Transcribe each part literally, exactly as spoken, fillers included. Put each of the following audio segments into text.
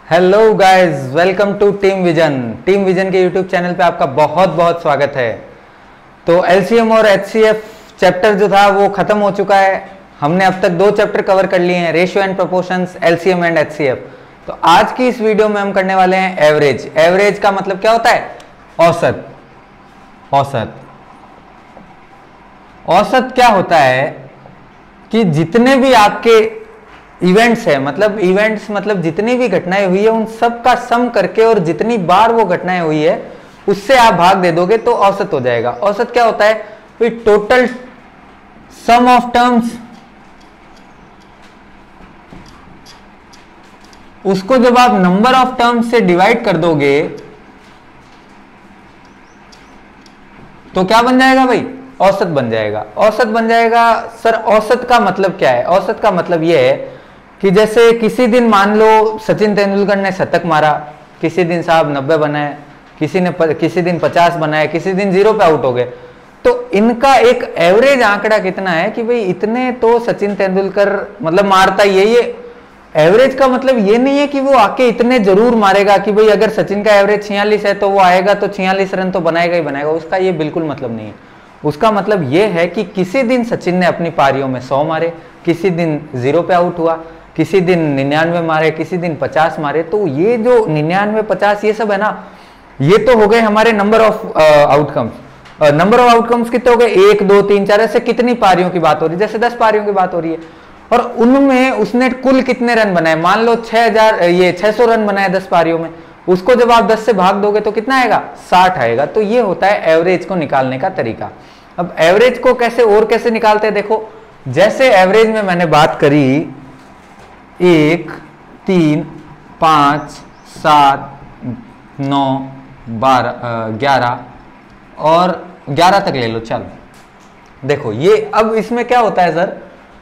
Hello guys, welcome to Team Vision. Team Vision के YouTube channel पे आपका बहुत बहुत स्वागत है। तो एलसीएम और एचसीएफ चैप्टर जो था वो खत्म हो चुका है। हमने अब तक दो चैप्टर कवर कर लिए हैं, ratio and proportions, LCM and HCF. तो आज की इस वीडियो में हम करने वाले हैं एवरेज। एवरेज का मतलब क्या होता है? औसत। औसत औसत क्या होता है कि जितने भी आपके इवेंट्स है, मतलब इवेंट्स मतलब जितनी भी घटनाएं हुई है उन सब का सम करके और जितनी बार वो घटनाएं हुई है उससे आप भाग दे दोगे तो औसत हो जाएगा। औसत क्या होता है? टोटल सम ऑफ टर्म्स, उसको जब आप नंबर ऑफ टर्म्स से डिवाइड कर दोगे तो क्या बन जाएगा भाई? औसत बन जाएगा। औसत बन जाएगा। सर औसत का मतलब क्या है? औसत का मतलब यह है कि जैसे किसी दिन मान लो सचिन तेंदुलकर ने शतक मारा, किसी दिन साहब नब्बे बनाए, किसी ने किसी दिन पचास बनाए, किसी दिन जीरो पे आउट हो गए, तो इनका एक एवरेज आंकड़ा कितना है कि भाई इतने तो सचिन तेंदुलकर मतलब मारता ही है। ये एवरेज का मतलब ये नहीं है कि वो आके इतने जरूर मारेगा कि भाई अगर सचिन का एवरेज छियालीस है तो वो आएगा तो छियालीस रन तो बनाएगा ही बनाएगा। उसका ये बिल्कुल मतलब नहीं है। उसका मतलब ये है कि किसी दिन सचिन ने अपनी पारियों में सौ मारे, किसी दिन जीरो पे आउट हुआ, किसी दिन निन्यानवे मारे, किसी दिन पचास मारे। तो ये जो निन्यानवे पचास ये सब है ना, ये तो हो गए हमारे number of outcomes. Number of outcomes कितने हो गए? एक दो तीन चार, ऐसे कितनी पारियों की बात हो रही है? जैसे दस पारियों की बात हो रही है और उनमें उसने कुल कितने रन बनाए? मान लो छह हजार ये छह सौ रन बनाए दस पारियों में। उसको जब आप दस से भाग दोगे तो कितना आएगा? साठ आएगा। तो ये होता है एवरेज को निकालने का तरीका। अब एवरेज को कैसे और कैसे निकालते हैं देखो। जैसे एवरेज में मैंने बात करी एक, तीन, पाँच, सात, नौ, बारह, ग्यारह और ग्यारह तक ले लो। चलो देखो ये अब इसमें क्या होता है सर,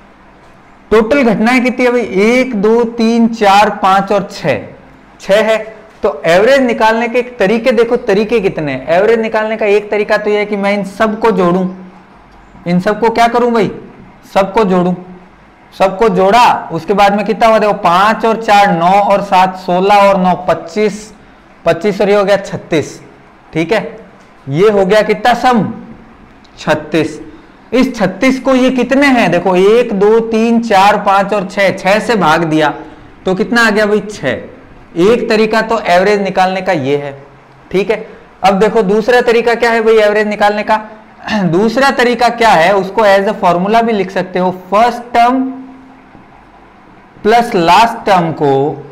टोटल घटनाएं कितनी है भाई? एक, दो, तीन, चार, पांच और छह। छह है तो एवरेज निकालने के एक तरीके देखो, तरीके कितने हैं। एवरेज निकालने का एक तरीका तो यह है कि मैं इन सबको जोड़ूं। इन सबको क्या करूं भाई? सबको जोड़ूं। सबको जोड़ा, उसके बाद में कितना हुआ देखो, पांच और चार नौ और सात सोलह और नौ पच्चीस, पच्चीस और ये हो गया छत्तीस। ठीक है, ये हो गया कितना सम? छत्तीस। इस छत्तीस को ये कितने हैं देखो, एक दो तीन चार पांच और छह, छह से भाग दिया तो कितना आ गया भाई? छह। एक तरीका तो एवरेज निकालने का ये है। ठीक है, अब देखो दूसरा तरीका क्या है भाई एवरेज निकालने का? दूसरा तरीका क्या है, उसको एज अ फॉर्मूला भी लिख सकते हो। First term plus last term को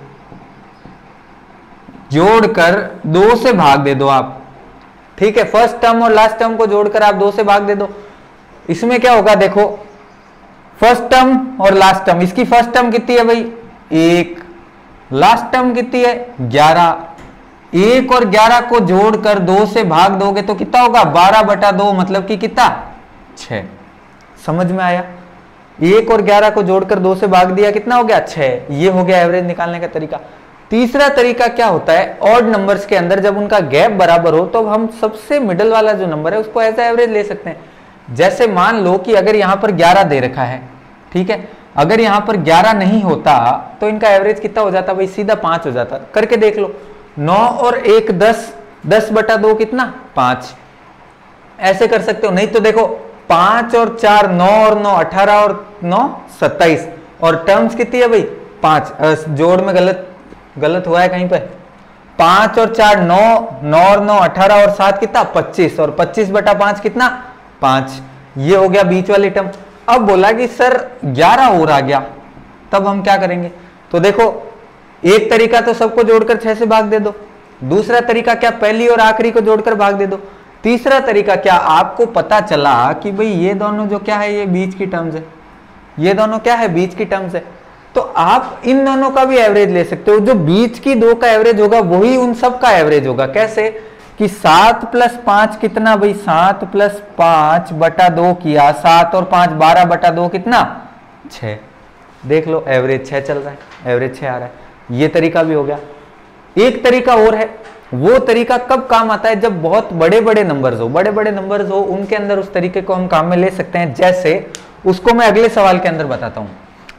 जोड़कर दो से भाग दे दो आप। ठीक है, फर्स्ट टर्म और लास्ट टर्म को जोड़कर आप दो से भाग दे दो। इसमें क्या होगा देखो, फर्स्ट टर्म और लास्ट टर्म, इसकी फर्स्ट टर्म कितनी है भाई? एक। लास्ट टर्म कितनी है? ग्यारह। एक और ग्यारह को जोड़कर दो से भाग दोगे तो कितना होगा? बारह बटा दो, मतलब कि कितना? छह। समझ में आया? एक और ग्यारह को जोड़कर दो से भाग दिया, कितना हो गया? छह। ये हो गया एवरेज निकालने का तरीका। तीसरा तरीका क्या होता है, ऑड नंबर्स के अंदर जब उनका गैप बराबर हो तो हम सबसे मिडल वाला जो नंबर है उसको एज एवरेज ले सकते हैं। जैसे मान लो कि अगर यहां पर ग्यारह दे रखा है, ठीक है, अगर यहां पर ग्यारह नहीं होता तो इनका एवरेज कितना हो जाता भाई? सीधा पांच हो जाता। करके देख लो, नौ और एक दस, दस बटा दो कितना? पांच। ऐसे कर सकते हो। नहीं तो देखो पांच और चार नौ और नौ अठारह और नौ सत्ताईस और टर्म्स कितनी है भाई? पांच। जोड़ में गलत गलत हुआ है कहीं पे। पांच और चार नौ, नौ और नौ अठारह और सात कितना? पच्चीस और पच्चीस बटा पांच कितना? पांच। ये हो गया बीच वाली टर्म। अब बोला कि सर ग्यारह और आ गया, तब हम क्या करेंगे? तो देखो एक तरीका तो सबको जोड़कर छह से भाग दे दो। दूसरा तरीका क्या? पहली और आखिरी को जोड़कर भाग दे दो। तीसरा तरीका क्या? आपको पता चला कि भाई ये दोनों जो क्या है, ये बीच की टर्म्स है, ये दोनों क्या है? बीच की टर्म्स है। तो आप इन दोनों का भी एवरेज ले सकते हो। जो बीच की दो का एवरेज होगा वही उन सब का एवरेज होगा। कैसे कि सात प्लस पांच कितना भाई? सात प्लस पांच बटा दो किया, सात और पांच बारह बटा दो कितना? छह। देख लो एवरेज छह चल रहा है, एवरेज छह आ रहा है। ये तरीका भी हो गया। एक तरीका और है, वो तरीका कब काम आता है? जब बहुत बड़े बड़े नंबर्स हो, बड़े बड़े नंबर्स हो उनके अंदर उस तरीके को हम काम में ले सकते हैं। जैसे उसको मैं अगले सवाल के अंदर बताता हूं।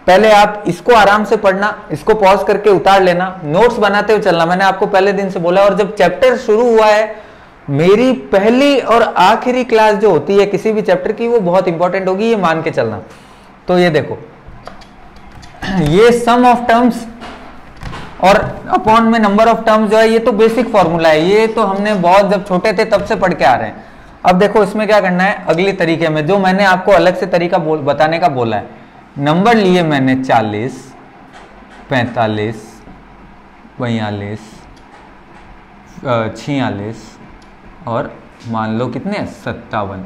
पहले आप इसको आराम से पढ़ना, इसको पॉज करके उतार लेना, नोट्स बनाते हुए चलना। मैंने आपको पहले दिन से बोला, और जब चैप्टर शुरू हुआ है, मेरी पहली और आखिरी क्लास जो होती है किसी भी चैप्टर की वो बहुत इंपॉर्टेंट होगी, ये मान के चलना। तो ये देखो, ये सम ऑफ टर्म्स और अपॉन में नंबर ऑफ टर्म्स जो है, ये तो बेसिक फॉर्मूला है, ये तो हमने बहुत जब छोटे थे तब से पढ़ के आ रहे हैं। अब देखो इसमें क्या करना है, अगली तरीके में जो मैंने आपको अलग से तरीका बोल बताने का बोला है। नंबर लिए मैंने चालीस, पैंतालीस, बयालीस, छियालीस और मान लो कितने, सत्तावन,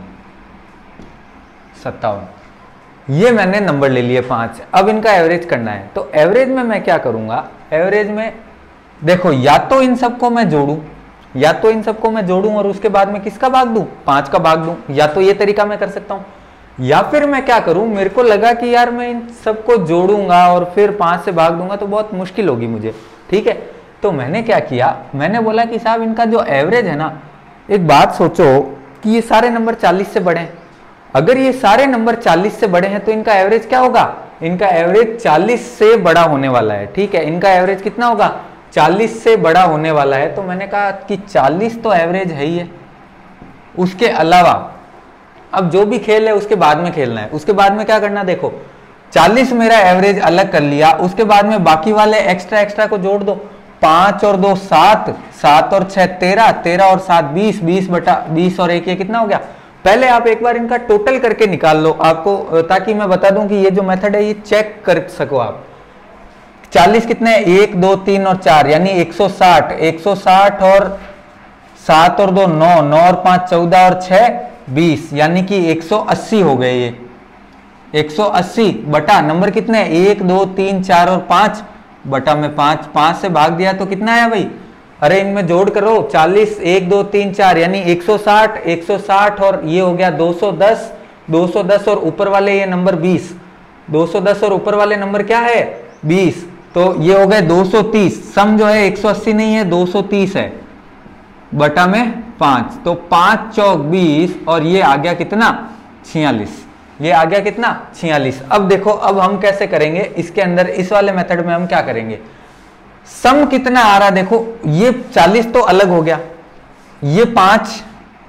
सत्तावन, ये मैंने नंबर ले लिए पांच। अब इनका एवरेज करना है, तो एवरेज में मैं क्या करूंगा, एवरेज में देखो या तो इन सबको मैं जोड़ूं, या तो इन सबको मैं जोड़ूं और उसके बाद में किसका भाग दूं, पांच का भाग दूं, या तो ये तरीका मैं कर सकता हूं, या फिर मैं क्या करूं, मेरे को लगा कि यार मैं इन सबको जोड़ूंगा और फिर पांच से भाग दूंगा तो बहुत मुश्किल होगी मुझे, ठीक है। तो मैंने क्या किया, मैंने बोला कि साहब इनका जो एवरेज है ना, एक बात सोचो कि ये सारे नंबर चालीस से बड़े हैं, अगर ये सारे नंबर चालीस से बड़े हैं तो इनका एवरेज क्या होगा, इनका एवरेज चालीस से बड़ा होने वाला है, ठीक है। इनका एवरेज कितना होगा, चालीस से बड़ा होने वाला है। तो मैंने कहा कि चालीस तो एवरेज है ही है, उसके अलावा अब जो भी खेल है उसके बाद में खेलना है। उसके बाद में क्या करना, देखो चालीस मेरा एवरेज अलग कर लिया, उसके बाद में बाकी वाले एक्स्ट्रा एक्स्ट्रा को जोड़ दो, पांच और दो सात, सात और छह तेरह, तेरह और सात बीस, बीस बटा बीस और एक ये कितना हो गया। पहले आप एक बार इनका टोटल करके निकाल लो आपको, ताकि मैं बता दूं कि ये जो मेथड है ये चेक कर सको आप। चालीस कितने, एक दो तीन और चार यानी एक सौ साठ, एक सौ साठ और सात और दो नौ, नौ और पांच चौदह और छह बीस, यानी कि एक सौ अस्सी हो गए। ये एक सौ अस्सी बटा नंबर कितने, एक दो तीन चार और पांच, बटा में पांच, पांच से भाग दिया तो कितना आया भाई, अरे इनमें जोड़ करो, चालीस, एक दो तीन चार यानी एक सौ साठ, एक सौ साठ और ये हो गया दो सौ दस, दो सौ दस और ऊपर वाले ये नंबर बीस, दो सौ दस और ऊपर वाले नंबर क्या है, बीस, तो ये हो गए दो सौ तीस। सम जो है एक सौ अस्सी नहीं है, दो सौ तीस है, बटा में पांच, तो पांच चौक बीस और ये आ गया कितना, छियालीस, ये आ गया कितना, छियालीस। अब देखो अब हम कैसे करेंगे इसके अंदर, इस वाले मेथड में हम क्या करेंगे, सम कितना आ रहा, देखो ये चालीस तो अलग हो गया, ये पांच,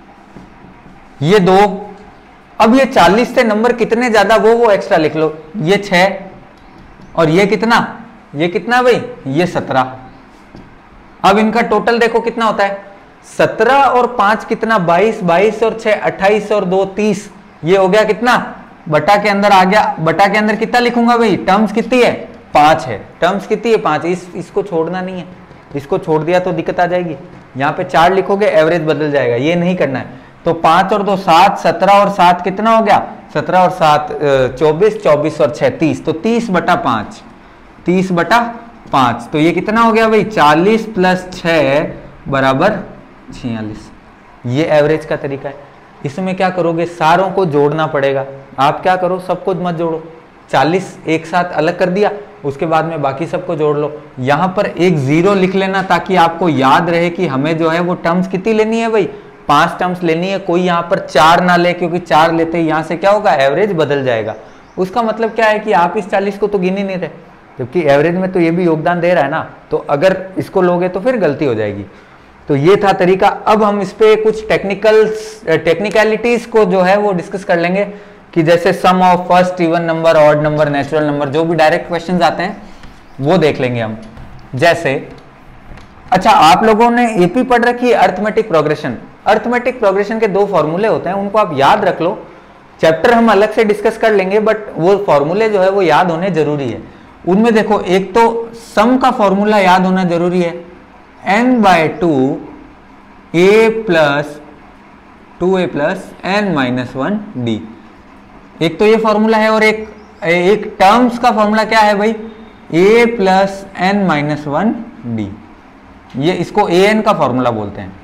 ये दो, अब ये चालीस से नंबर कितने ज्यादा वो वो एक्स्ट्रा लिख लो, ये छह और ये कितना, ये कितना भाई, ये सत्रह। अब इनका टोटल देखो कितना होता है, सत्रह और पांच कितना, बाईस, बाईस और छह अट्ठाईस और दो तीस, ये हो गया कितना, बटा के अंदर आ गया, बटा के अंदर कितना लिखूंगा भाई, टर्म्स कितनी है, पांच है, टर्म्स कितनी है, पांच, इस इसको छोड़ना नहीं है, इसको छोड़ दिया तो दिक्कत आ जाएगी, यहाँ पे चार लिखोगे एवरेज बदल जाएगा, ये नहीं करना है। तो पांच और दो सात, सत्रह और सात कितना हो गया, सत्रह और सात चौबीस, चौबीस और छह तीस, तो तीस बटा पांच, तीस बटा पांच, तो ये कितना हो गया भाई, चालीस प्लस छह बराबर छियालीस। ये एवरेज का तरीका है। इसमें क्या करोगे, सारों को जोड़ना पड़ेगा। आप क्या करो, सबको मत जोड़ो, चालीस एक साथ अलग कर दिया, उसके बाद में बाकी सबको जोड़ लो। यहां पर एक जीरो लिख लेना ताकि आपको याद रहे कि हमें जो है वो टर्म्स कितनी लेनी है भाई, पांच टर्म्स लेनी है। कोई यहाँ पर चार ना ले, क्योंकि चार लेते ही यहाँ से क्या होगा, एवरेज बदल जाएगा। उसका मतलब क्या है कि आप इस चालीस को तो गिन ही नहीं रहे, जबकि एवरेज में तो ये भी योगदान दे रहा है ना, तो अगर इसको लोगे तो फिर गलती हो जाएगी। तो ये था तरीका। अब हम इस पे कुछ टेक्निकल टेक्निकलिटीज को जो है वो डिस्कस कर लेंगे, कि जैसे sum of first even number, odd number, natural number, जो भी डायरेक्ट क्वेश्चंस आते हैं वो देख लेंगे हम। जैसे अच्छा, आप लोगों ने एपी पढ़ रखी है अर्थमेटिक प्रोग्रेशन। अर्थमेटिक प्रोग्रेशन के दो फॉर्मूले होते हैं, उनको आप याद रख लो। चैप्टर हम अलग से डिस्कस कर लेंगे, बट वो फॉर्मूले जो है वो याद होने जरूरी है। उनमें देखो, एक तो सम का फॉर्मूला याद होना जरूरी है, n by two a plus two a plus n minus one d. एक तो ये फॉर्मूला है, और एक एक टर्म्स का फॉर्मूला क्या है भाई, a plus n minus one d. ये इसको ए एन का फॉर्मूला बोलते हैं।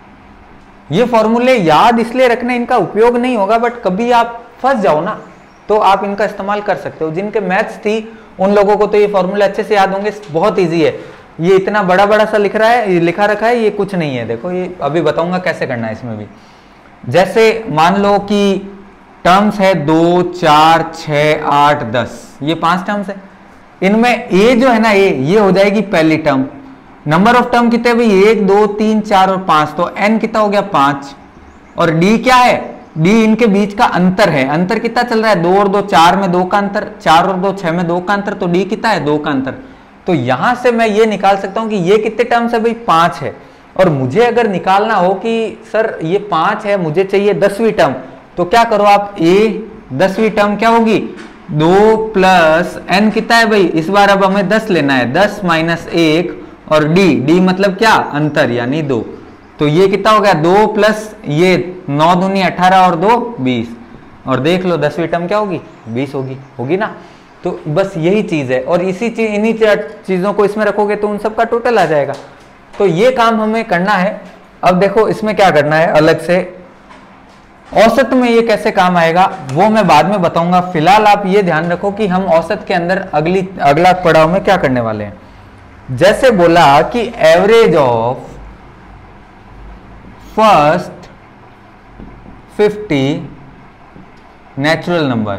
ये फॉर्मूले याद इसलिए रखने, इनका उपयोग नहीं होगा, बट कभी आप फंस जाओ ना तो आप इनका इस्तेमाल कर सकते हो। जिनके मैथ्स थी उन लोगों को तो ये फॉर्मूले अच्छे से याद होंगे, बहुत ईजी है। ये इतना बड़ा बड़ा सा लिख रहा है, ये लिखा रखा है, ये कुछ नहीं है। देखो ये अभी बताऊंगा कैसे करना है इसमें भी। जैसे मान लो कि टर्म्स है दो, चार, छ, आठ, दस, ये पांच टर्म्स है। इनमें ए जो है ना, ए ये हो जाएगी पहली टर्म। नंबर ऑफ टर्म कितने भाई, एक, दो, तीन, चार और पांच, तो एन कितना हो गया, पांच। और डी क्या है, डी इनके बीच का अंतर है। अंतर कितना चल रहा है, दो और दो चार में, दो का अंतर, चार और दो छह में, दो का अंतर, तो डी कितना है, दो का अंतर। तो यहां से मैं ये निकाल सकता हूं कि ये कितने टर्म्स है भाई, पांच है। और मुझे अगर निकालना हो कि सर ये पांच है, मुझे चाहिए दसवीं टर्म, तो क्या करो आप, ए दसवीं टर्म क्या होगी, दो प्लस एन कितना है भाई, इस बार अब हमें दस लेना है, दस माइनस एक, और डी, डी मतलब क्या, अंतर यानी दो। तो ये कितना हो गया, दो प्लस ये नौ दूनी अठारह और दो बीस, और देख लो दसवीं टर्म क्या होगी, बीस होगी, होगी ना। तो बस यही चीज है, और इसी चीज इन्हीं चीजों को इसमें रखोगे तो उन सब का टोटल आ जाएगा। तो ये काम हमें करना है। अब देखो इसमें क्या करना है अलग से, औसत में ये कैसे काम आएगा वो मैं बाद में बताऊंगा। फिलहाल आप ये ध्यान रखो कि हम औसत के अंदर अगली अगला पड़ाव में क्या करने वाले हैं। जैसे बोला कि average of first fifty natural number,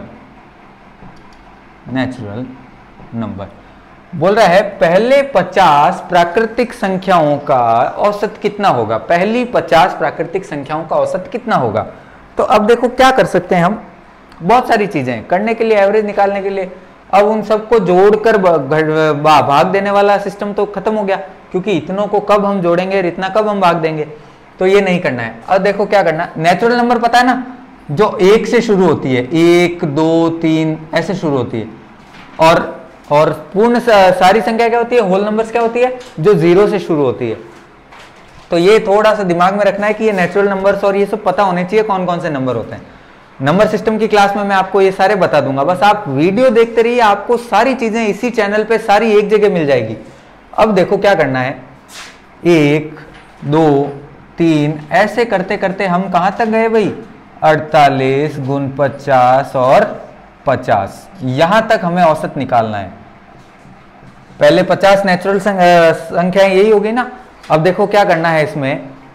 natural number बोल रहा है पहले पचास प्राकृतिक संख्याओं का औसत कितना होगा, पहली पचास प्राकृतिक संख्याओं का औसत कितना होगा। तो अब देखो क्या कर सकते हैं हम, बहुत सारी चीजें करने के लिए, एवरेज निकालने के लिए। अब उन सबको जोड़कर भाग देने वाला सिस्टम तो खत्म हो गया, क्योंकि इतनों को कब हम जोड़ेंगे और इतना कब हम भाग देंगे, तो ये नहीं करना है। अब देखो क्या करना, नेचुरल नंबर पता है ना, जो एक से शुरू होती है, एक, दो, तीन ऐसे शुरू होती है, और और पूर्ण सारी संख्या क्या होती है, होल नंबर्स क्या होती है, जो जीरो से शुरू होती है। तो ये थोड़ा सा दिमाग में रखना है कि ये नेचुरल नंबर्स और ये सब पता होने चाहिए कौन कौन से नंबर होते हैं। नंबर सिस्टम की क्लास में मैं आपको ये सारे बता दूंगा, बस आप वीडियो देखते रहिए, आपको सारी चीजें इसी चैनल पे सारी एक जगह मिल जाएगी। अब देखो क्या करना है, एक, दो, तीन ऐसे करते करते हम कहां तक गए भाई, अड़तालीस गुण पचास और पचास, यहां तक हमें औसत निकालना है। पहले पचास नेचुरल संख्याएं यही होगी ना। अब देखो क्या करना है इसमें,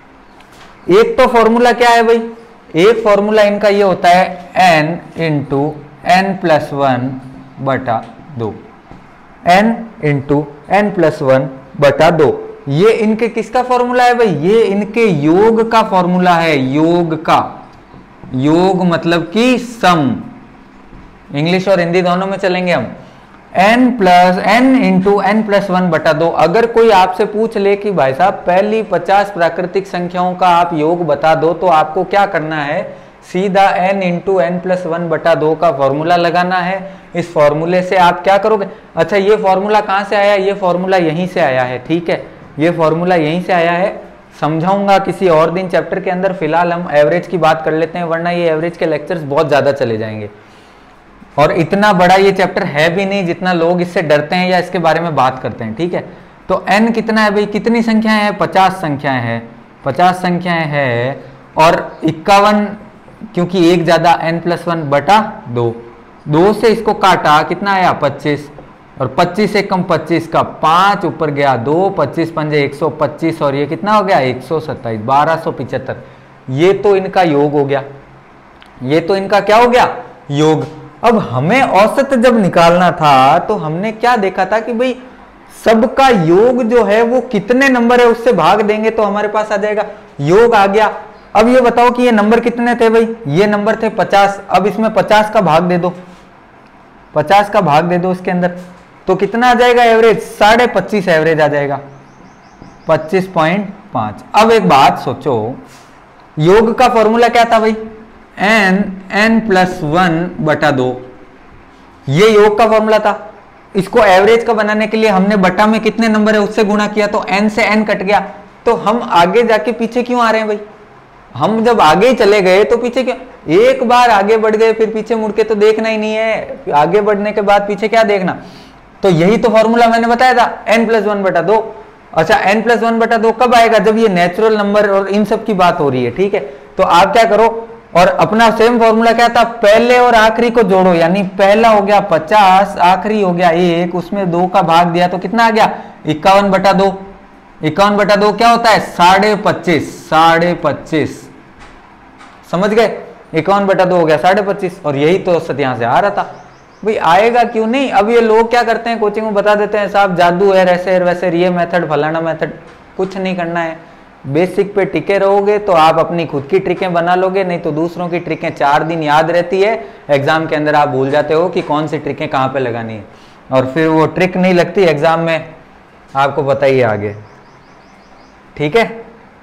एक तो फॉर्मूला क्या है भाई, एक फॉर्मूला इनका ये होता है n into n plus one बटा दो, n into n plus one बटा दो। ये इनके किसका फॉर्मूला है भाई, ये इनके योग का फॉर्मूला है, योग का, योग मतलब कि सम, इंग्लिश और हिंदी दोनों में चलेंगे हम। n plus n into n plus one बटा दो। अगर कोई आपसे पूछ ले कि भाई साहब पहली पचास प्राकृतिक संख्याओं का आप योग बता दो, तो आपको क्या करना है, सीधा n into n plus one बटा दो का फॉर्मूला लगाना है। इस फॉर्मूले से आप क्या करोगे, अच्छा ये फॉर्मूला कहां से आया, ये फॉर्मूला यहीं से आया है, ठीक है, ये फॉर्मूला यहीं से आया है, समझाऊंगा किसी और दिन चैप्टर के अंदर। फिलहाल हम एवरेज की बात कर लेते हैं, वरना ये एवरेज के लेक्चर्स बहुत ज्यादा चले जाएंगे, और इतना बड़ा ये चैप्टर है भी नहीं जितना लोग इससे डरते हैं या इसके बारे में बात करते हैं, ठीक है। तो n कितना है भाई, कितनी संख्याएं हैं, पचास संख्याएं हैं, पचास संख्याएं हैं, और इक्यावन, क्योंकि एक ज्यादा, n प्लस वन बटा दो, दो से इसको काटा कितना आया, पच्चीस, और पच्चीस से कम पच्चीस का पांच ऊपर गया दो, पच्चीस पंजे एक सौ पच्चीस, और ये कितना हो गया, एक सौ सत्ताईस, बारह सौ पिचहत्तर। ये तो इनका योग हो गया, ये तो इनका क्या हो गया, योग। अब हमें औसत जब निकालना था तो हमने क्या देखा था कि भाई सबका योग जो है वो कितने नंबर है उससे भाग देंगे तो हमारे पास आ जाएगा, योग आ गया। अब ये बताओ कि ये नंबर कितने थे भाई, ये नंबर थे पचास, अब इसमें पचास का भाग दे दो, पचास का भाग दे दो इसके अंदर, तो कितना आ जाएगा एवरेज, साढ़े पच्चीस एवरेज आ जाएगा, पच्चीस पॉइंट पांच। अब एक बात सोचो, योग का फॉर्मूला क्या था भाई, n n प्लस वन बटा दो, ये योग का फॉर्मूला था। इसको एवरेज का बनाने के लिए हमने बटा में कितने नंबर है उससे गुणा किया, तो n से n कट गया। तो हम आगे जाके पीछे क्यों आ रहे हैं भाई, हम जब आगे ही चले गए तो पीछे क्यों, एक बार आगे बढ़ गए फिर पीछे मुड़ के तो देखना ही नहीं है, आगे बढ़ने के बाद पीछे क्या देखना। तो यही तो फॉर्मूला मैंने बताया था, n प्लस वन बटा दो। अच्छा n प्लस वन बटा दो कब आएगा, जब ये नेचुरल नंबर और इन सब की बात हो रही है, ठीक है। तो आप क्या करो, और अपना सेम फॉर्मूला क्या था, पहले और आखिरी को जोड़ो, यानी पहला हो गया पचास, आखिरी हो गया एक, उसमें दो का भाग दिया तो कितना आ गया, इक्यावन बटा दो। इक्यावन बटा दो क्या होता है, साढ़े पच्चीस, साढ़े पच्चीस, समझ गए। इक्यावन बटा दो हो गया साढ़े पच्चीस, और यही तो औसत यहाँ से आ रहा था। भाई आएगा क्यों नहीं। अब ये लोग क्या करते हैं, कोचिंग में बता देते हैं साहब जादू है, ऐसे वैसे, ये मेथड फलाना मेथड, कुछ नहीं करना है। बेसिक पे टिके रहोगे तो आप अपनी खुद की ट्रिकें बना लोगे, नहीं तो दूसरों की ट्रिकें चार दिन याद रहती है, एग्जाम के अंदर आप भूल जाते हो कि कौन सी ट्रिकें कहाँ पे लगानी है, और फिर वो ट्रिक नहीं लगती एग्जाम में, आपको पता ही है आगे। ठीक है,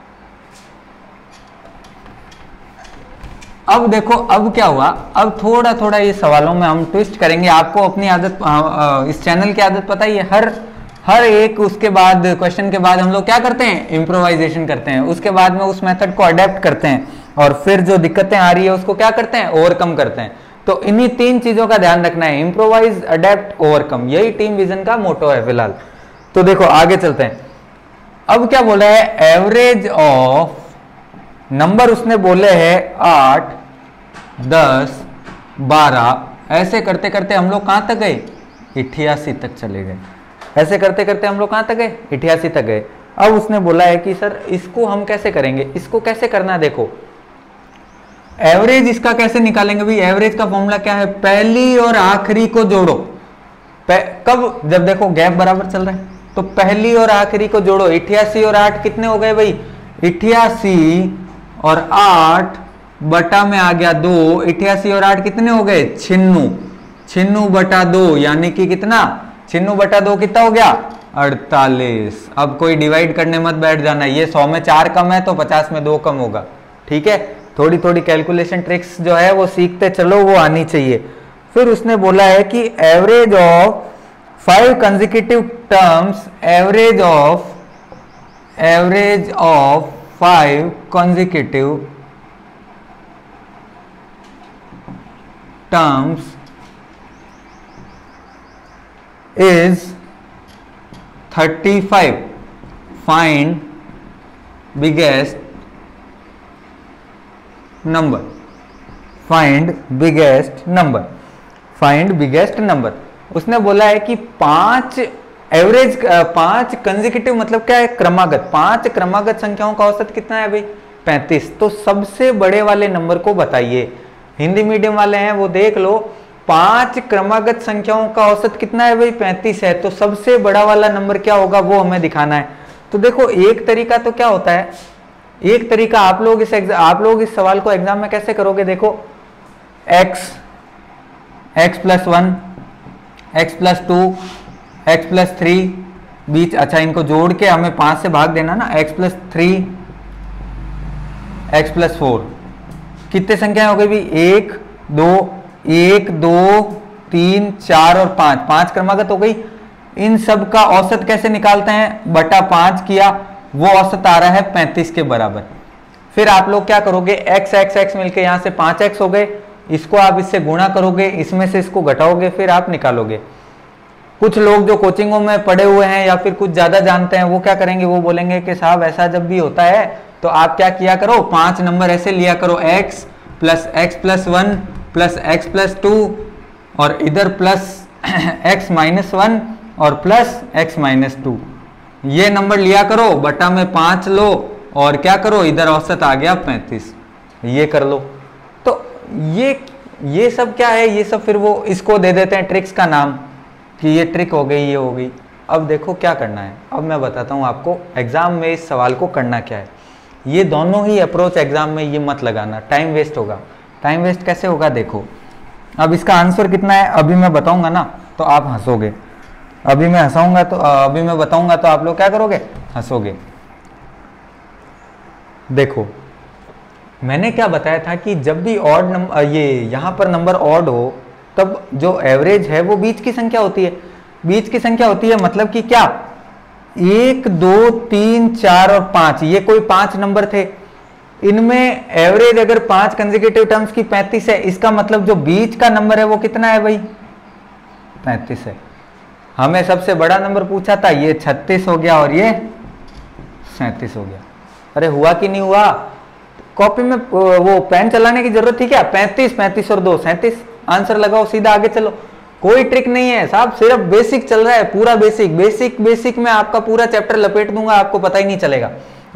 अब देखो अब क्या हुआ, अब थोड़ा थोड़ा ये सवालों में हम ट्विस्ट करेंगे। आपको अपनी आदत, इस चैनल की आदत पता ही है, हर हर एक उसके बाद क्वेश्चन के बाद हम लोग क्या करते हैं, इम्प्रोवाइजेशन करते हैं, उसके बाद में उस मेथड को अडेप्ट करते हैं, और फिर जो दिक्कतें आ रही है उसको क्या करते हैं, ओवरकम करते हैं। तो इन्हीं तीन चीजों का ध्यान रखना है, इम्प्रोवाइज, अडेप्ट, ओवरकम, यही टीम विजन का मोटो है फिलहाल। तो देखो आगे चलते हैं। अब क्या बोला है, एवरेज ऑफ नंबर उसने बोले हैं आठ, दस, बारह, ऐसे करते करते हम लोग कहां तक गए, अठासी तक चले गए। ऐसे करते करते हम लोग कहां तक गए, अठासी तक गए। अब उसने बोला है कि सर इसको हम कैसे करेंगे, इसको कैसे करना है। देखो एवरेज इसका कैसे निकालेंगे भाई, एवरेज का फॉर्मूला क्या है, पहली और आखिरी को जोड़ो। कब, जब देखो गैप बराबर चल रहा है, तो पहली और आखिरी को जोड़ो। अठासी और आठ कितने हो गए भाई, अठासी और आठ बटा में आ गया दो, अठासी और आठ कितने हो गए, छिन्नू, छिन्नू बटा दो, यानी कि कितना, छिन्नू बटा दो कितना हो गया, अड़तालीस। अब कोई डिवाइड करने मत बैठ जाना, ये सौ में चार कम है तो पचास में दो कम होगा। ठीक है, थोड़ी थोड़ी कैलकुलेशन ट्रिक्स जो है वो सीखते चलो, वो आनी चाहिए। फिर उसने बोला है कि average of five consecutive terms, average of average of five consecutive terms is thirty-five. Find biggest number. Find biggest number. Find biggest number. उसने बोला है कि पांच एवरेज, पांच कंसेक्यूटिव मतलब क्या है, क्रमागत, पांच क्रमागत संख्याओं का औसत कितना है भाई, पैंतीस। तो सबसे बड़े वाले नंबर को बताइए। हिंदी मीडियम वाले हैं वो देख लो, पांच क्रमागत संख्याओं का औसत कितना है भाई, पैंतीस है। तो सबसे बड़ा वाला नंबर क्या होगा वो हमें दिखाना है। तो देखो एक तरीका तो क्या होता है, एक तरीका आप लोग इस आप लोग इस सवाल को एग्जाम में कैसे करोगे, देखो x, x plus one, x plus two, x plus three, बीच, अच्छा इनको जोड़ के हमें पांच से भाग देना ना, x plus three, x plus four, कितने संख्याएं हो गई भाई, एक, दो, एक, दो, तीन, चार और पांच, पांच क्रमागत हो गई। इन सब का औसत कैसे निकालते हैं, बटा पांच किया, वो औसत आ रहा है पैंतीस के बराबर। फिर आप लोग क्या करोगे, x x x मिलके यहां से पांच एक्स हो गए, इसको आप इससे गुणा करोगे, इसमें से इसको घटाओगे, फिर आप निकालोगे। कुछ लोग जो कोचिंगों में पढ़े हुए हैं या फिर कुछ ज्यादा जानते हैं वो क्या करेंगे, वो बोलेंगे कि साहब ऐसा जब भी होता है तो आप क्या किया करो, पांच नंबर ऐसे लिया करो, x plus x plus one plus x plus two, और इधर प्लस एक्स माइनस वन और प्लस एक्स माइनस टू, ये नंबर लिया करो, बटा में पांच लो, और क्या करो, इधर औसत आ गया पैंतीस, ये कर लो। तो ये ये सब क्या है, ये सब फिर वो इसको दे देते हैं ट्रिक्स का नाम कि ये ट्रिक हो गई, ये हो गई। अब देखो क्या करना है, अब मैं बताता हूँ आपको एग्जाम में इस सवाल को करना क्या है। ये दोनों ही अप्रोच एग्जाम में ये मत लगाना, टाइम वेस्ट होगा। टाइम वेस्ट कैसे होगा, देखो अब इसका आंसर कितना है अभी मैं बताऊंगा ना तो आप हंसोगे, अभी मैं हंसाऊंगा तो अभी मैं बताऊंगा तो आप लोग क्या करोगे, हंसोगे। देखो मैंने क्या बताया था कि जब भी ऑड नंबर, ये यहाँ पर नंबर ऑड हो तब जो एवरेज है वो बीच की संख्या होती है, बीच की संख्या होती है, मतलब कि क्या, एक, दो, तीन, चार और पांच, ये कोई पांच नंबर थे, इनमें एवरेज अगर पांच कंसेक्यूटिव टर्म्स की पैंतीस है, इसका मतलब जो बीच का नंबर है वो कितना है भाई, पैंतीस है। हमें सबसे बड़ा नंबर पूछा था, ये छत्तीस हो गया और ये सैंतीस हो गया। अरे हुआ कि नहीं हुआ, कॉपी में वो पेन चलाने की जरूरत थी क्या, पैंतीस, पैंतीस और दो सैंतीस, आंसर लगाओ, सीधा आगे चलो। कोई ट्रिक नहीं है साहब, सिर्फ बेसिक चल रहा है, पूरा बेसिक बेसिक बेसिक में आपका पूरा चैप्टर लपेट दूंगा, आपको पता ही नहीं चलेगा।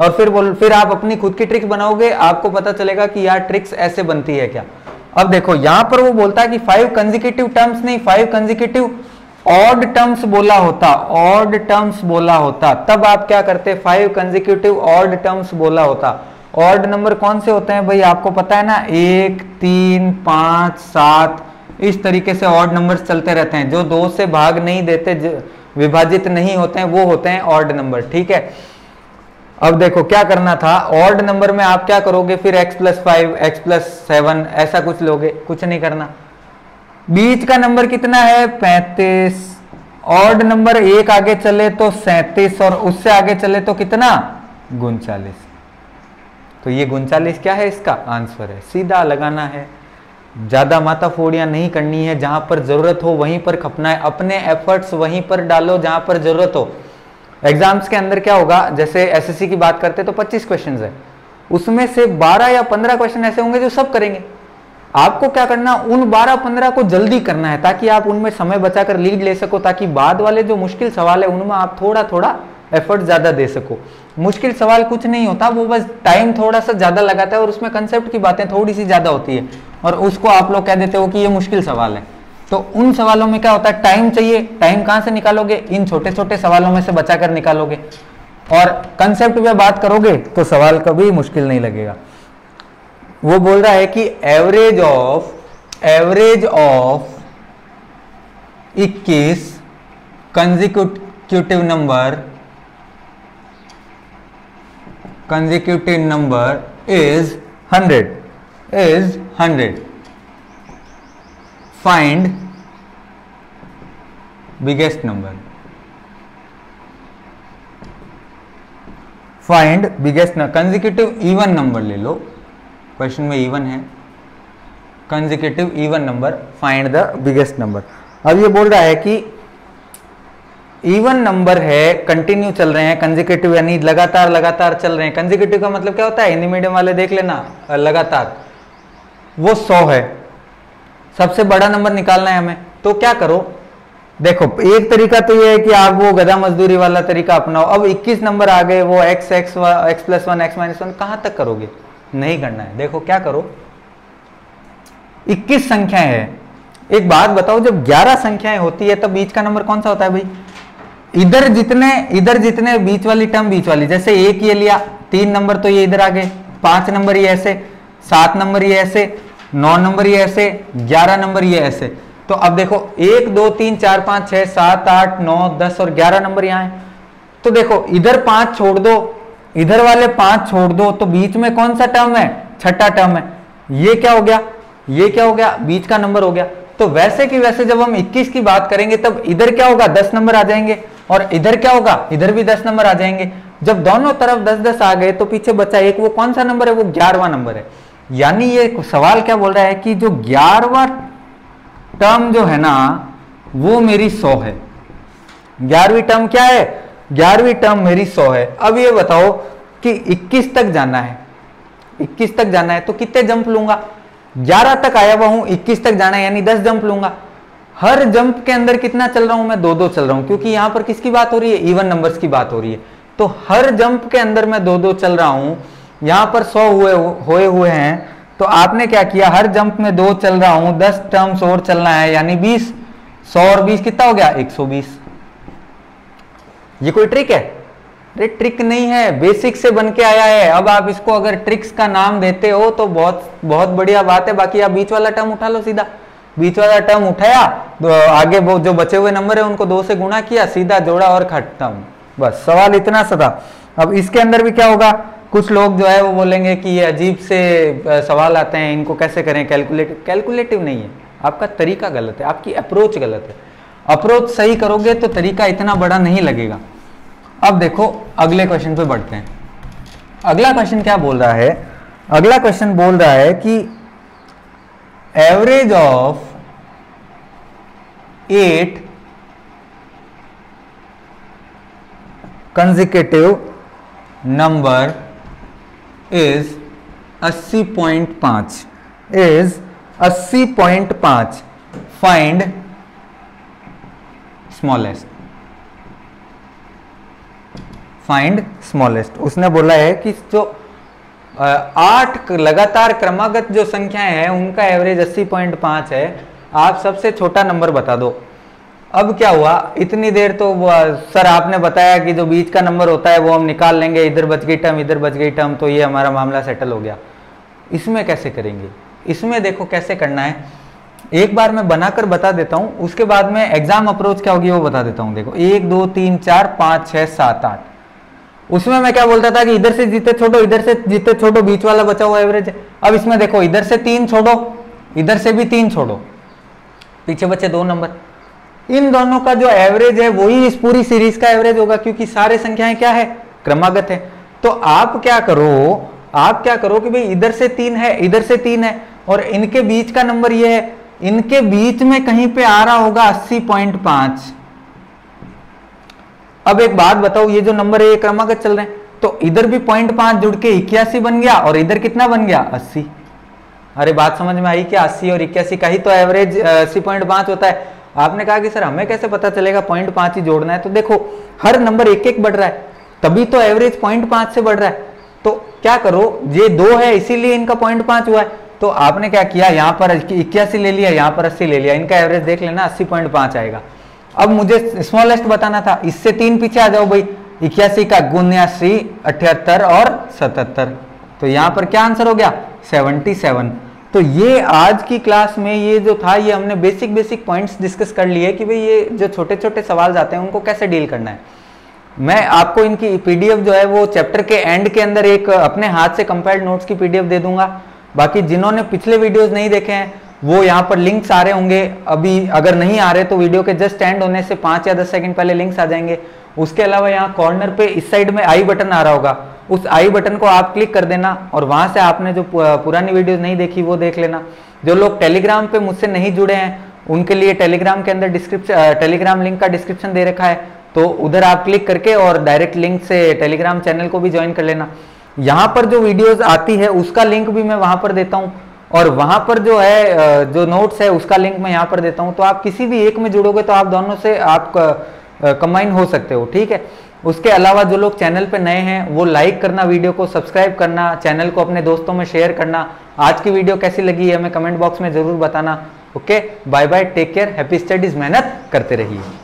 और फिर बोल फिर आप अपनी खुद की ट्रिक्स बनाओगे, आपको पता चलेगा कि यार ट्रिक्स ऐसे बनती है क्या। अब देखो यहां पर वो बोलता है कि फाइव कंसेक्यूटिव टर्म्स नहीं, फाइव कंसेक्यूटिव ऑड टर्म्स बोला होता, ऑड टर्म्स बोला होता तब आप क्या करते, फाइव कंसेक्यूटिव ऑड टर्म्स बोला होता। ऑड नंबर कौन से होते हैं भाई, आपको पता है ना, एक, तीन, पांच, सात, इस तरीके से ऑड नंबर्स चलते रहते हैं। जो दो से भाग नहीं देते, विभाजित नहीं होते हैं, वो होते हैं ऑड नंबर। ठीक है, अब देखो क्या करना था, ऑड नंबर में आप क्या करोगे, फिर x plus five, x plus seven ऐसा कुछ लोगे, कुछ नहीं करना। बीच का नंबर कितना है, पैंतीस। ऑड नंबर एक आगे चले तो सैंतीस और उससे आगे चले तो कितना, उनचालीस। तो ये उनचालीस क्या है, इसका आंसर है। सीधा लगाना है, ज्यादा माथाफोड़ियां नहीं करनी है, जहां पर जरूरत हो वहीं पर खपना है, अपने एफर्ट्स वहीं पर डालो जहां पर जरूरत हो। एग्जाम्स के अंदर क्या होगा, जैसे एसएससी की बात करते तो पच्चीस क्वेश्चंस है, उसमें से बारह या पंद्रह क्वेश्चन ऐसे होंगे जो सब करेंगे। आपको क्या करना, उन बारह पंद्रह को जल्दी करना है ताकि आप उनमें समय बचाकर लीड ले सको, ताकि बाद वाले जो मुश्किल सवाल है उनमें आप थोड़ा थोड़ा एफर्ट ज्यादा दे सको। मुश्किल सवाल कुछ नहीं होता, वो बस टाइम थोड़ा सा ज्यादा लगाता है और उसमें कंसेप्ट की बातें थोड़ी सी ज्यादा होती है, और उसको आप लोग कह देते हो कि ये मुश्किल सवाल है। तो उन सवालों में क्या होता है, टाइम चाहिए। टाइम कहां से निकालोगे, इन छोटे छोटे सवालों में से बचाकर निकालोगे, और कंसेप्ट पे बात करोगे तो सवाल कभी मुश्किल नहीं लगेगा। वो बोल रहा है कि एवरेज ऑफ एवरेज ऑफ इक्कीस consecutive number consecutive number is hundred is hundred find biggest number find biggest number consecutive even number ले लो, क्वेश्चन में इवन है, consecutive even number find the biggest number. अब ये बोल रहा है कि इवन नंबर है, कंटिन्यू चल रहे हैं, कंसेक्यूटिव यानी लगातार लगातार चल रहे हैं। कंसेक्यूटिव का मतलब क्या होता है, हिंदी मीडियम वाले देख लेना, लगातार, वो सौ है। सबसे बड़ा नंबर निकालना है हमें, तो क्या करो, देखो एक तरीका तो ये है कि आप वो गधा मजदूरी वाला तरीका अपनाओ। अब इक्कीस नंबर आ गए, वो x x x plus one x minus one कहां तक करोगे, नहीं करना है। देखो क्या करो, इक्कीस संख्याएं है, एक बात बताओ, जब ग्यारह संख्याएं होती है तब बीच का नंबर कौन सा होता है भाई, इधर जितने इधर जितने बीच वाली टर्म बीच वाली, जैसे एक ये लिया, तीन नंबर तो ये इधर आ गए, पांच नंबर ये ऐसे, सात नंबर ये ऐसे, नौ नंबर ये ऐसे, ग्यारह नंबर ये ऐसे। तो अब देखो एक दो तीन चार पांच छह सात आठ नौ दस और ग्यारह नंबर यहाँ है। तो देखो इधर पांच छोड़ दो, इधर वाले पांच छोड़ दो, तो बीच में कौन सा टर्म है, छठा टर्म है। ये क्या हो गया, ये क्या हो गया, बीच का नंबर हो गया। तो वैसे कि वैसे जब हम इक्कीस की बात करेंगे तब इधर क्या होगा, दस नंबर आ जाएंगे, और इधर क्या होगा, इधर भी दस नंबर आ जाएंगे। जब दोनों तरफ दस दस आ गए तो पीछे बचा एक, वो कौन सा नंबर है, वो ग्यारहवां नंबर है। यानी ये सवाल क्या बोल रहा है कि जो ग्यारहवां टर्म जो है ना वो मेरी सौ है। ग्यारहवीं टर्म क्या है, ग्यारहवीं टर्म मेरी सौ है। अब ये बताओ कि इक्कीस तक जाना है, इक्कीस तक जाना है तो कितने जंप लूंगा, ग्यारह तक आया हुआ हूं, इक्कीस तक जाना है यानी दस जंप लूंगा। हर जंप के अंदर कितना चल रहा हूं मैं, दो दो चल रहा हूं, क्योंकि यहां पर किसकी बात हो रही है, इवन नंबर्स की बात हो रही है। तो हर जंप के अंदर मैं दो दो चल रहा हूं, यहां पर सौ हुए हुए हुए हैं, तो आपने क्या किया, हर जंप में दो चल रहा हूं, दस टर्म्स और चलना है यानी बीस, सौ और बीस कितना हो गया, एक सौ बीस। ये कोई ट्रिक है, अरे ट्रिक नहीं है, बेसिक से बन के आया है। अब आप इसको अगर ट्रिक्स का नाम देते हो तो बहुत बहुत बढ़िया बात है। बाकी आप बीच वाला टर्म उठा लो, सीधा बीच वाला टर्म उठाया, तो आगे वो जो बचे हुए नंबर है उनको दो से गुणा किया, सीधा जोड़ा और खत्म, बस सवाल इतना सा था। अब इसके अंदर भी क्या होगा, कुछ लोग जो है वो बोलेंगे कि ये अजीब से सवाल आते हैं, इनको कैसे करें, कैलकुलेटिव कैलकुलेटिव नहीं है, आपका तरीका गलत है, आपकी अप्रोच गलत है। अप्रोच सही करोगे तो तरीका इतना बड़ा नहीं लगेगा। अब देखो अगले क्वेश्चन पे बढ़ते हैं। अगला क्वेश्चन क्या बोल रहा है, अगला क्वेश्चन बोल रहा है कि average of eight consecutive number is अस्सी पॉइंट पांच इज अस्सी पॉइंट पांच फाइंड स्मॉलेस्ट फाइंड स्मॉलेस्ट। उसने बोला है कि जो आठ लगातार क्रमागत जो संख्याएं हैं उनका एवरेज अस्सी पॉइंट पाँच है, आप सबसे छोटा नंबर बता दो। अब क्या हुआ, इतनी देर तो सर आपने बताया कि जो बीच का नंबर होता है वो हम निकाल लेंगे, इधर बच गई टर्म इधर बच गई टर्म, तो ये हमारा मामला सेटल हो गया। इसमें कैसे करेंगे, इसमें देखो कैसे करना है, एक बार मैं बनाकर बता देता हूं, उसके बाद में एग्जाम अप्रोच क्या होगी वो बता देता हूं। देखो एक दो तीन चार पाँच छः सात आठ, उसमें मैं क्या बोलता था कि इधर से जितने छोड़ो इधर से जितने छोड़ो, बीच वाला बचा हुआ एवरेज है। अब इसमें देखो इधर से तीन छोड़ो इधर से भी तीन छोड़ो, पीछे बचे दो नंबर, इन दोनों का जो एवरेज है वही इस पूरी सीरीज का एवरेज होगा, क्योंकि सारे संख्याएं क्या है, क्रमागत है। तो आप क्या करो, आप क्या करो कि भाई इधर से तीन है इधर से तीन है और इनके बीच का नंबर ये है, इनके बीच में कहीं पे आ रहा होगा अस्सी पॉइंट पाँच। अब एक बात बताओ, ये जो नंबर है ये क्रमागत चल रहे हैं, तो इधर भी पॉइंट पांच जुड़ के इक्यासी बन गया और इधर कितना बन गया, अस्सी। अरे बात समझ में आई क्या, अस्सी और इक्यासी का ही तो एवरेज अस्सी पॉइंट पाँच होता है। आपने कहा कि सर हमें कैसे पता चलेगा पॉइंट पांच ही जोड़ना है, तो देखो हर नंबर एक एक बढ़ रहा है तभी तो एवरेज पॉइंट पांच से बढ़ रहा है। तो क्या करो, ये दो है इसीलिए इनका पॉइंट पांच हुआ है, तो आपने क्या किया, यहाँ पर इक्यासी ले लिया यहाँ पर अस्सी ले लिया, इनका एवरेज देख लेना अस्सी पॉइंट पाँच आएगा। अब मुझे स्मॉलेस्ट बताना था, इससे तीन पीछे आ जाओ भाई, इक्यासी का गुन्यासी अठहत्तर और सतहत्तर, तो यहाँ पर क्या आंसर हो गया सतहत्तर। तो ये आज की क्लास में ये जो था ये हमने बेसिक बेसिक पॉइंट्स डिस्कस कर लिए कि भाई ये जो छोटे छोटे सवाल आते हैं उनको कैसे डील करना है। मैं आपको इनकी पीडीएफ जो है वो चैप्टर के एंड के अंदर एक अपने हाथ से कंपाइल्ड नोट्स की पीडीएफ दे दूंगा। बाकी जिन्होंने पिछले वीडियोस नहीं देखे हैं वो यहाँ पर लिंक्स आ रहे होंगे, अभी अगर नहीं आ रहे तो वीडियो के जस्ट एंड होने से पाँच या दस सेकंड पहले लिंक्स आ जाएंगे। उसके अलावा यहाँ कॉर्नर पे इस साइड में आई बटन आ रहा होगा, उस आई बटन को आप क्लिक कर देना और वहां से आपने जो पुरानी वीडियोस नहीं देखी वो देख लेना। जो लोग टेलीग्राम पे मुझसे नहीं जुड़े हैं उनके लिए टेलीग्राम के अंदर डिस्क्रिप्शन टेलीग्राम लिंक का डिस्क्रिप्शन दे रखा है, तो उधर आप क्लिक करके और डायरेक्ट लिंक से टेलीग्राम चैनल को भी ज्वाइन कर लेना। यहाँ पर जो वीडियोज आती है उसका लिंक भी मैं वहां पर देता हूँ और वहां पर जो है जो नोट्स है उसका लिंक मैं यहाँ पर देता हूँ, तो आप किसी भी एक में जुड़ोगे तो आप दोनों से आप कंबाइन हो सकते हो, ठीक है। उसके अलावा जो लोग चैनल पे नए हैं वो लाइक करना, वीडियो को सब्सक्राइब करना, चैनल को अपने दोस्तों में शेयर करना। आज की वीडियो कैसी लगी है हमें कमेंट बॉक्स में जरूर बताना। Okay, bye bye, take care, happy studies, मेहनत करते रहिए।